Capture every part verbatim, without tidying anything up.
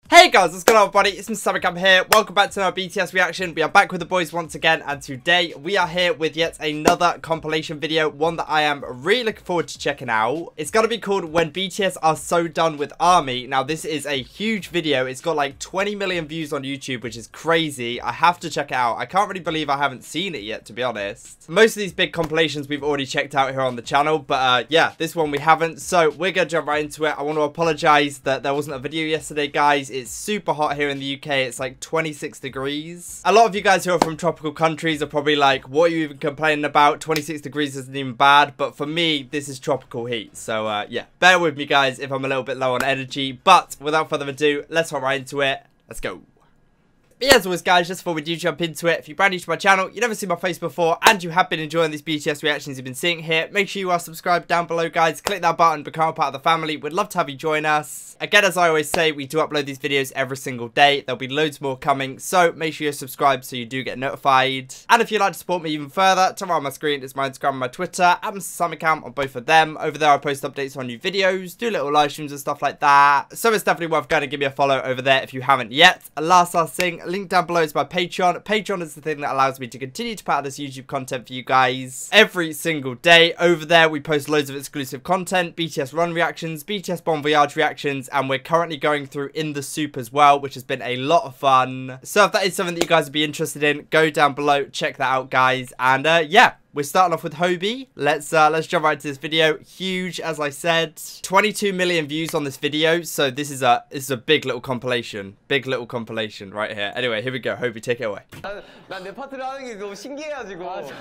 Hey guys, what's going on everybody? It's Mister Samicam here. Welcome back to our B T S reaction. We are back with the boys once again, and today we are here with yet another compilation video, one that I am really looking forward to checking out. It's going to be called When B T S Are So Done With ARMY. Now this is a huge video. It's got like twenty million views on YouTube, which is crazy. I have to check it out. I can't really believe I haven't seen it yet, to be honest. Most of these big compilations we've already checked out here on the channel, but uh, yeah, this one we haven't. So we're going to jump right into it. I want to apologize that there wasn't a video yesterday, guys. It's super hot here in the U K. It's like twenty-six degrees. A lot of you guys who are from tropical countries are probably like, what are you even complaining about? twenty-six degrees isn't even bad. But for me, this is tropical heat. So uh, yeah, bear with me guys if I'm a little bit low on energy. But without further ado, let's hop right into it. Let's go. But yeah, as always guys, just before we do jump into it, if you're brand new to my channel, you've never seen my face before, and you have been enjoying these B T S reactions you've been seeing here, make sure you are subscribed down below guys. Click that button, become a part of the family. We'd love to have you join us. Again, as I always say, we do upload these videos every single day. There'll be loads more coming, so make sure you're subscribed so you do get notified. And if you'd like to support me even further, to right on my screen is my Instagram and my Twitter, at Mister Samicam on both of them. Over there I post updates on new videos, do little live streams and stuff like that. So it's definitely worth going to give me a follow over there if you haven't yet. And last last thing, link down below is my Patreon. Patreon is the thing that allows me to continue to put out this YouTube content for you guys every single day. Over there we post loads of exclusive content, B T S Run reactions, B T S Bon Voyage reactions, and we're currently going through In the Soup as well, which has been a lot of fun. So if that is something that you guys would be interested in, go down below, check that out guys. And uh, yeah, we're starting off with Hobi. Let's uh, let's jump right into this video. Huge, as I said, twenty-two million views on this video. So this is a this is a big little compilation, big little compilation right here. Anyway, here we go. Hobi, take it away. 난 내 파트를 하는 게 너무 신기해가지고.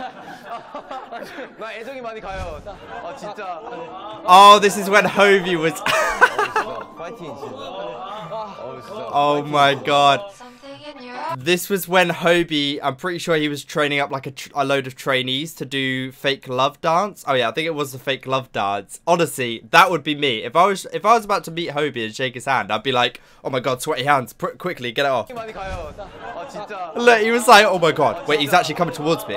나 애정이 많이 가요. 아 진짜. Oh, this is when Hobi was. 파이팅 진짜. Oh my god. This was when Hobi, I'm pretty sure he was training up like a, tr a load of trainees to do fake love dance. Oh yeah, I think it was the fake love dance. Honestly, that would be me. If I was if I was about to meet Hobi and shake his hand, I'd be like, oh my god, sweaty hands, Pr quickly, get it off. Look, he was like, oh my god, wait, he's actually coming towards me.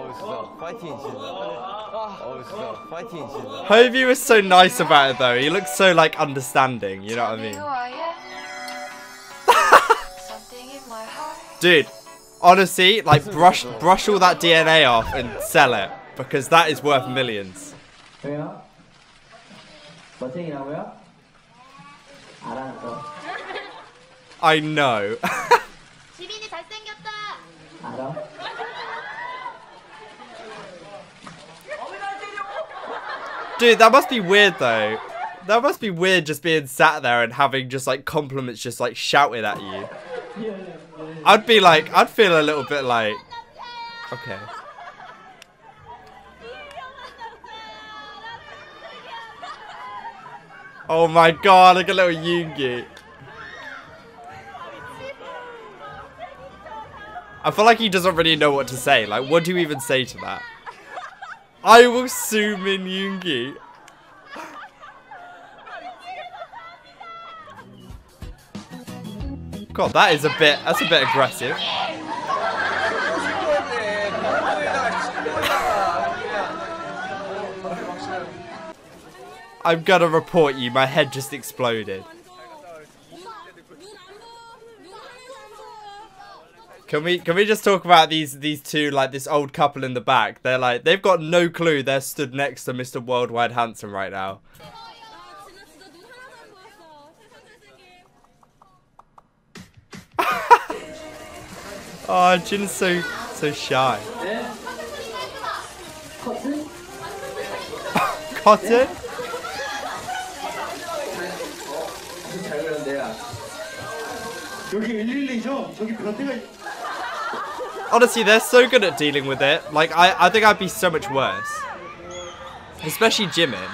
Hobi was so nice about it though. He looks so like understanding, you know what I mean? Dude, honestly, like brush brush all that D N A off and sell it, because that is worth millions. I know. Dude, that must be weird though. That must be weird just being sat there and having just like compliments just like shouted at you. I'd be like, I'd feel a little bit like, okay. Oh my god, look at little Yoongi. I feel like he doesn't really know what to say. Like, what do you even say to that? I will sue Min Yoongi. God, that is a bit, that's a bit aggressive. I'm gonna report you, my head just exploded. Can we, can we just talk about these, these two, like this old couple in the back? They're like, they've got no clue they're stood next to Mister Worldwide Handsome right now. Oh, Jin's so so shy. Cotton? Honestly, they're so good at dealing with it. Like, I, I think I'd be so much worse. Especially Jimin.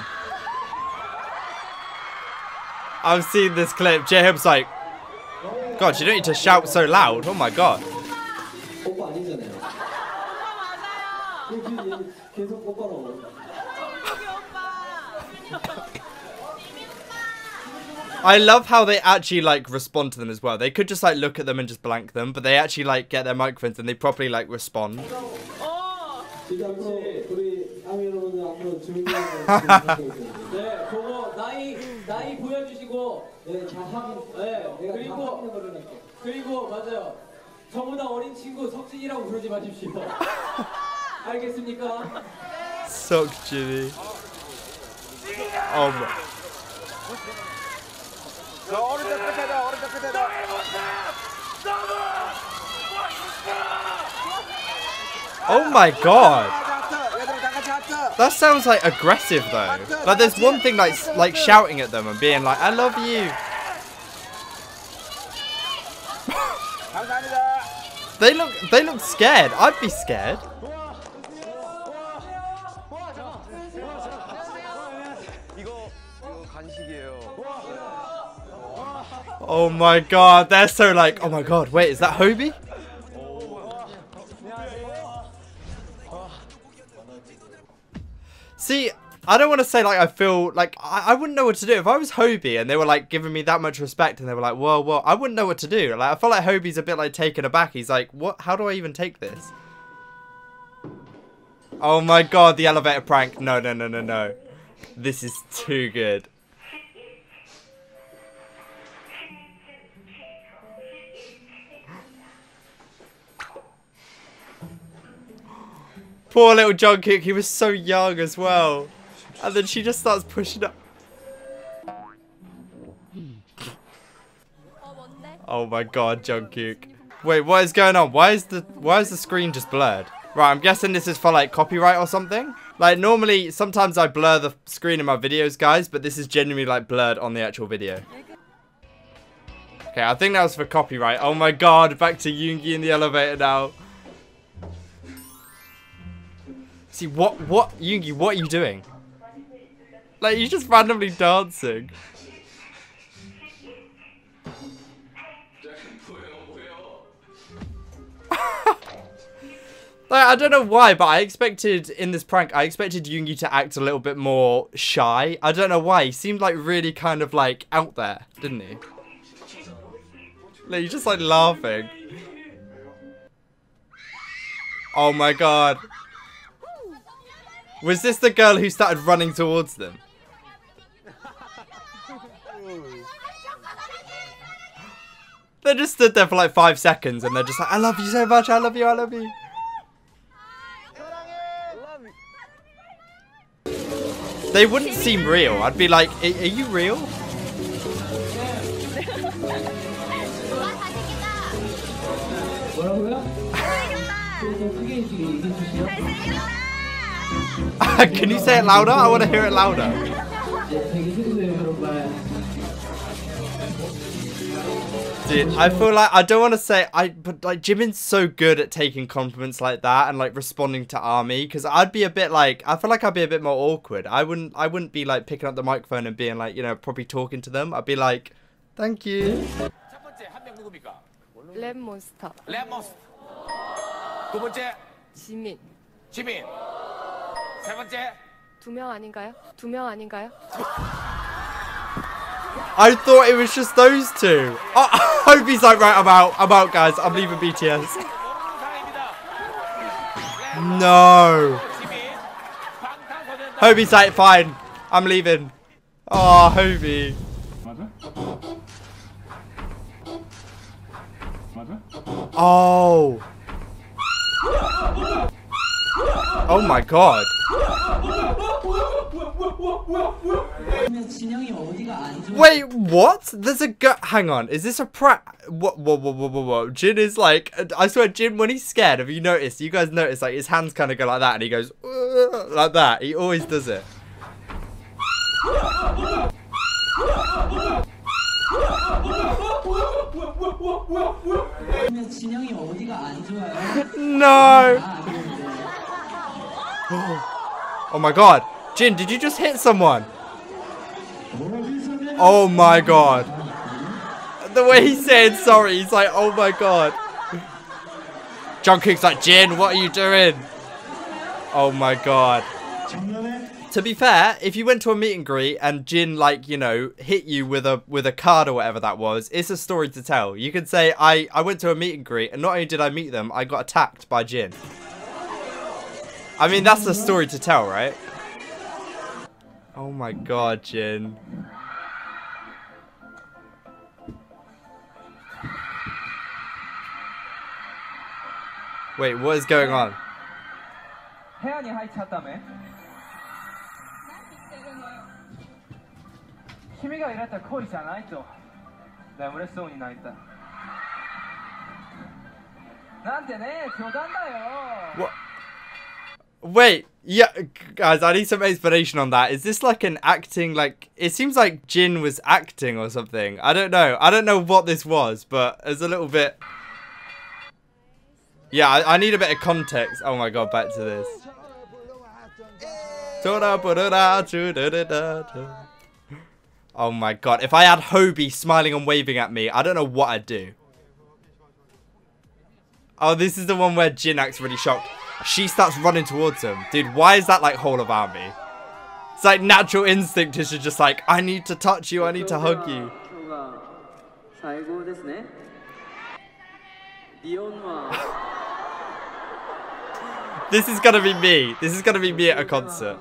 I've seen this clip. Jaehyun's like, God, you don't need to shout so loud. Oh my god. I love how they actually like respond to them as well. They could just like look at them and just blank them, but they actually like get their microphones and they properly like respond. 네, 잘 확인. 네, 내가 그리고 확인해 걸로 낼게. 그리고 맞아요. 저보다 어린 친구 석진이라고 부르지 마십시오. 알겠습니까? 석진이. 어머. 오른쪽 끝에다 오른쪽 끝에다. Oh my god. That sounds like aggressive though. Like there's one thing like like shouting at them and being like, I love you. They look they look scared. I'd be scared. Oh my god, they're so like, oh my god, wait, is that Hobie? See, I don't want to say like I feel like I, I wouldn't know what to do if I was Hobie and they were like giving me that much respect and they were like, whoa, whoa, I wouldn't know what to do. Like I feel like Hobie's a bit like taken aback. He's like, what? How do I even take this? Oh my god, the elevator prank. No, no, no, no, no. This is too good. Poor little Jungkook, he was so young as well. And then she just starts pushing up. Oh my god, Jungkook. Wait, what is going on? Why is the why is the screen just blurred? Right, I'm guessing this is for like copyright or something. Like normally, sometimes I blur the screen in my videos, guys, but this is genuinely like blurred on the actual video. Okay, I think that was for copyright. Oh my god, back to Yoongi in the elevator now. See, what, what, Yoongi, what are you doing? Like, you're just randomly dancing. Like, I don't know why, but I expected, in this prank, I expected Yoongi to act a little bit more shy. I don't know why, he seemed like really kind of like out there, didn't he? Like, he's just like laughing. Oh my god. Was this the girl who started running towards them? They just stood there for like five seconds and they're just like, I love you so much, I love you, I love you. They wouldn't seem real. I'd be like, are, are you real? Can you say it louder? I want to hear it louder. Dude, I feel like I don't want to say I, but like Jimin's so good at taking compliments like that and like responding to ARMY, because I'd be a bit like I feel like I'd be a bit more awkward. I wouldn't I wouldn't be like picking up the microphone and being like, you know, probably talking to them. I'd be like, thank you. 랩몬스터. 랩몬스터. 두 번째 지민. 지민. 세 번째 두 명 아닌가요? 두 명 아닌가요? I thought it was just those two. Oh, I hope he's like, right, I'm out. I'm out, guys. I'm leaving B T S. No. Hobie's like, fine. I'm leaving. Oh, Hobie. Oh. Oh my god. Wait, what? There's a gu- hang on, is this a prank? What, whoa, whoa, whoa, whoa, whoa. Jin is like, I swear, Jin, when he's scared, have you noticed? You guys notice, like, his hands kind of go like that, and he goes, uh, like that. He always does it. No. Oh my god. Jin, did you just hit someone? Oh my god. The way he said sorry, he's like, oh my god. Jungkook's like, Jin, what are you doing? Oh my god. To be fair, if you went to a meet and greet and Jin, like, you know, hit you with a with a card or whatever that was, it's a story to tell. You could say, I, I went to a meet and greet and not only did I meet them, I got attacked by Jin. I mean, that's the story to tell, right? Oh my god, Jin. Wait, what is going on? 部屋に入っちゃっため君が入れた恋じゃないと眠れそうに泣いたなんてね冗談だよ What? Wait, yeah, guys, I need some explanation on that. Is this like an acting, like, it seems like Jin was acting or something. I don't know. I don't know what this was, but it's a little bit... Yeah, I, I need a bit of context. Oh my god, back to this. Oh my god, if I had Hobie smiling and waving at me, I don't know what I'd do. Oh, this is the one where Jin acts really shocked. She starts running towards him. Dude, why is that like whole of army? It's like natural instinct is just like, I need to touch you, I need to hug you. This is gonna be me. This is gonna be me at a concert.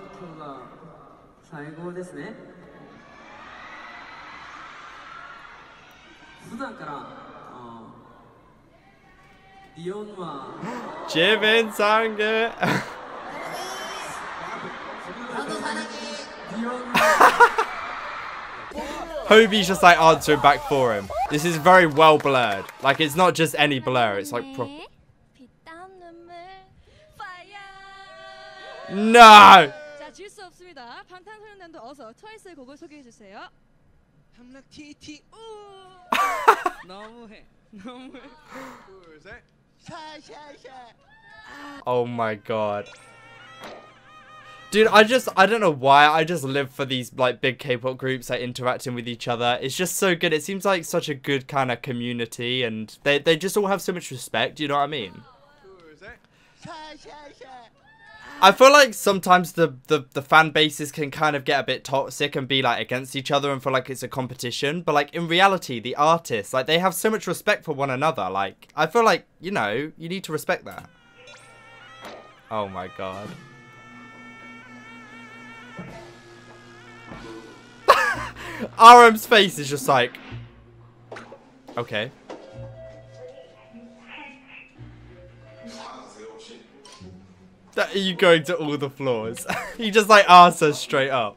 Jimin Sangha. Hobie's just like answering back for him. This is very well blurred. Like it's not just any blur. It's like pro. No. Oh my god. Dude, I just, I don't know why, I just live for these, like, big K-pop groups, like, interacting with each other. It's just so good. It seems like such a good kind of community, and they, they just all have so much respect, you know what I mean? I feel like sometimes the, the, the fan bases can kind of get a bit toxic and be, like, against each other and feel like it's a competition. But, like, in reality, the artists, like, they have so much respect for one another. Like, I feel like, you know, you need to respect that. Oh, my God. R M's face is just like, okay. That, are you going to all the floors? He just like asks her straight up.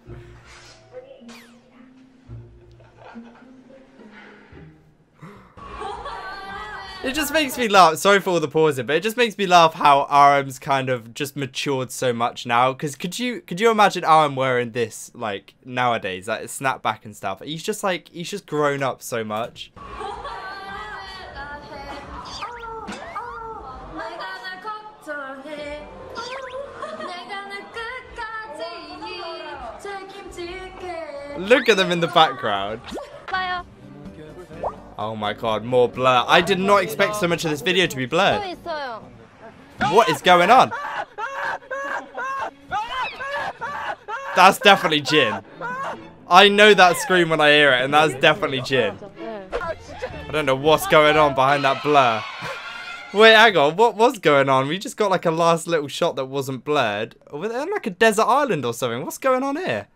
It just makes me laugh. Sorry for all the pausing, but it just makes me laugh how R M's kind of just matured so much now. Because could you could you imagine R M wearing this like nowadays, like snapback and stuff? He's just like he's just grown up so much. Look at them in the background. Oh my god, more blur. I did not expect so much of this video to be blurred. What is going on? That's definitely Jin. I know that scream when I hear it, and that's definitely Jin. I don't know what's going on behind that blur. Wait, hang on. What was going on? We just got like a last little shot that wasn't blurred. Were they on like a desert island or something? What's going on here?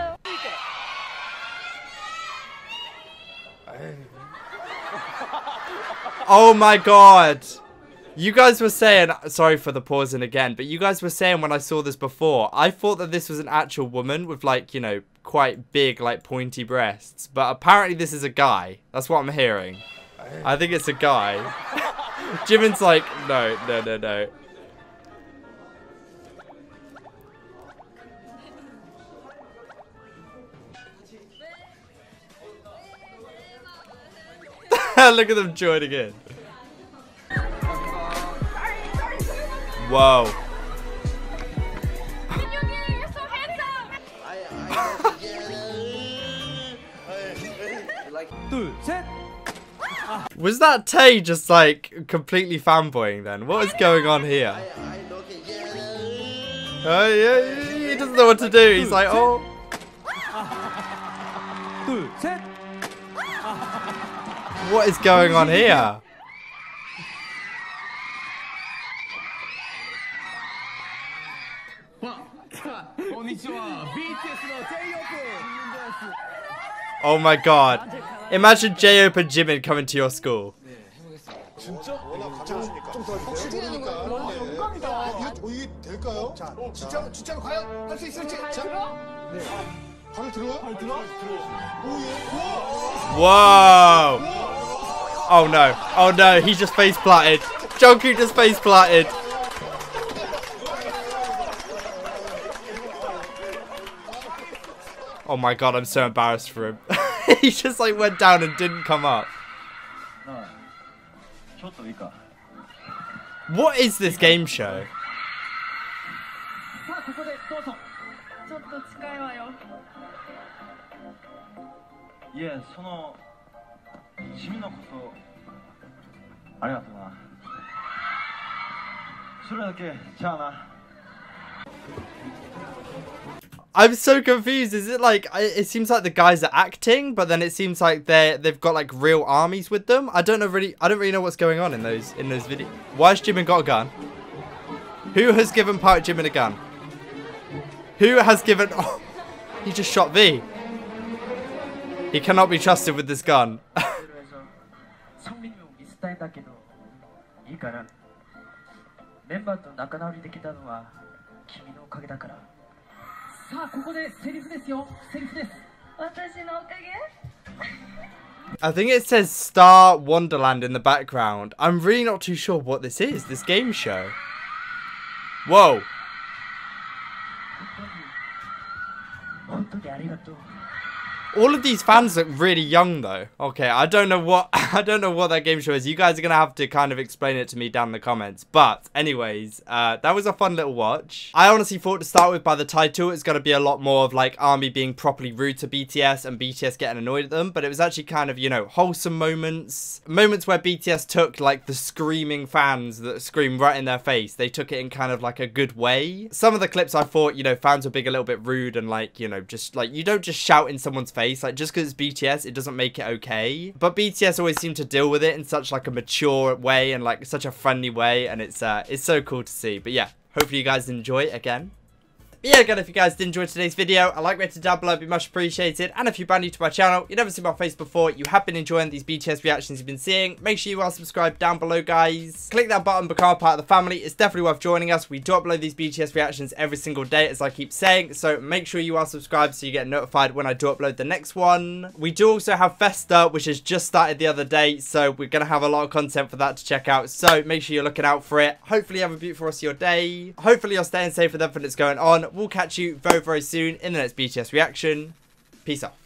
Oh my god. You guys were saying, sorry for the pausing again, but you guys were saying when I saw this before, I thought that this was an actual woman with like, you know, quite big, like pointy breasts. But apparently this is a guy. That's what I'm hearing. I think it's a guy. Jimin's like, no, no, no, no. Look at them joining in. Whoa. Was that Tae just like completely fanboying then? What is going on here? Oh yeah, he doesn't know what to do. He's like, oh. What is going on here? Oh my god. Imagine J-Hope and Jimin coming to your school. 진짜? 좀 도와주세요. 영광이다. 이거 도입이 될까요? 자, 진짜 진짜로 과연 할 수 있을지. 자, 네. 발을 들어요? 발 들어? 오예. Whoa! Oh no! Oh no! He just face planted. Jungkook just face planted. Oh my god! I'm so embarrassed for him. He just like went down and didn't come up. What is this game show? さあここでどうぞ。 ちょっと近いわよ。 いえ、その君のこそありがとうな。それだけじゃあな。 I'm so confused. Is it like I- it seems like the guys are acting, but then it seems like they they've got like real armies with them. I don't know really. I don't really know what's going on in those in those videos. Why has Jimin got a gun? Who has given Park Jimin a gun? Who has given? Oh, he just shot V. He cannot be trusted with this gun. ソンビにも見伝えたけどいいから。メンバーと仲直りできたのは君のおかげだから。 さあここでセリフですよ。セリフです。 私のおかげ？ I think it says Star Wonderland in the background. I'm really not too sure what this is. This game show. Whoa. 本当にありがとう。 All of these fans look really young though. Okay, I don't know what I don't know what that game show is. You guys are gonna have to kind of explain it to me down in the comments. But anyways, uh, that was a fun little watch. I honestly thought to start with by the title it's gonna be a lot more of like ARMY being properly rude to B T S and B T S getting annoyed at them. But it was actually kind of, you know, wholesome moments. Moments where B T S took like the screaming fans that scream right in their face. They took it in kind of like a good way. Some of the clips I thought, you know, fans were being a little bit rude and like, you know, just like you don't just shout in someone's face. Like just because it's B T S it doesn't make it okay, but B T S always seem to deal with it in such like a mature way and like such a friendly way, and it's uh it's so cool to see. But yeah, hopefully you guys enjoy it again. But yeah, again, if you guys did enjoy today's video, a like rated down below would be much appreciated. And if you're brand new to my channel, you've never seen my face before, you have been enjoying these B T S reactions you've been seeing, make sure you are subscribed down below, guys. Click that button, become a part of the family. It's definitely worth joining us. We do upload these B T S reactions every single day, as I keep saying, so make sure you are subscribed so you get notified when I do upload the next one. We do also have Festa, which has just started the other day, so we're going to have a lot of content for that to check out, so make sure you're looking out for it. Hopefully you have a beautiful rest of your day. Hopefully you're staying safe with everything that's going on. We'll catch you very, very soon in the next B T S reaction. Peace off.